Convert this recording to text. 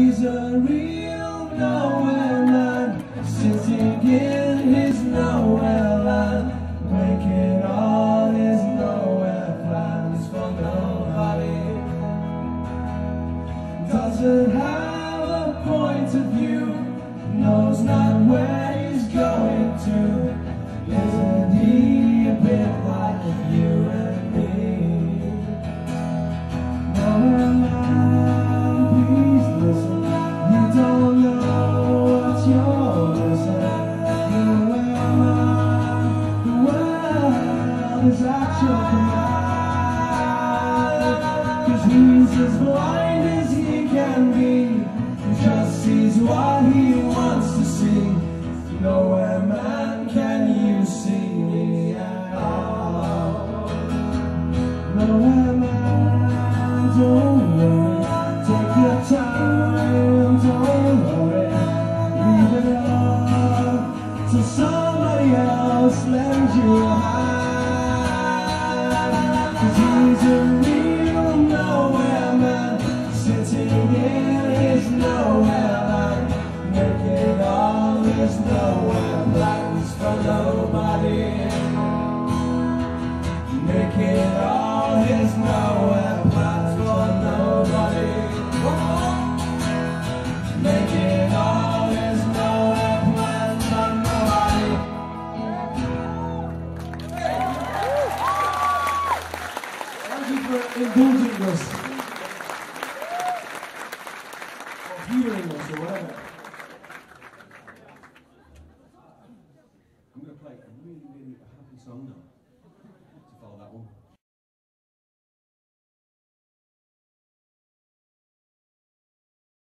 He's a real nowhere man, sitting in his nowhere land, making all his nowhere plans for nobody. Doesn't have a point of view, knows not where he's going to. Isn't he a bit like you and me? Nowhere man, please listen. You don't know what you're missing. Nowhere man, the world is at your command. 'Cause he's as blind as he can be, he just sees what he wants to see. Nowhere man, can you see me at all? Nowhere man, don't worry, take your time, don't worry, leave it all to somebody else, lend you a hand. 'Cause he's a real nowhere man, sitting in his nowhere land, making all his nowhere plans for nobody. Making all his nowhere plans for nobody. Making all his nowhere plans for nobody. Thank you for indulging us, or hearing us, or whatever.